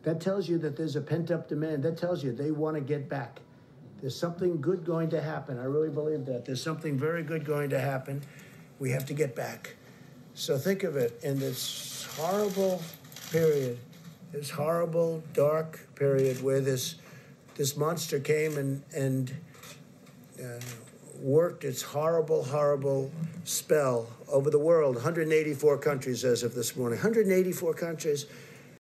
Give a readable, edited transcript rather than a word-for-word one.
That tells you that there's a pent-up demand. That tells you they want to get back. There's something good going to happen. I really believe that. There's something very good going to happen. We have to get back. So think of it in this horrible period, this horrible, dark period where this monster came and worked its horrible, horrible spell over the world. 184 countries as of this morning. 184 countries.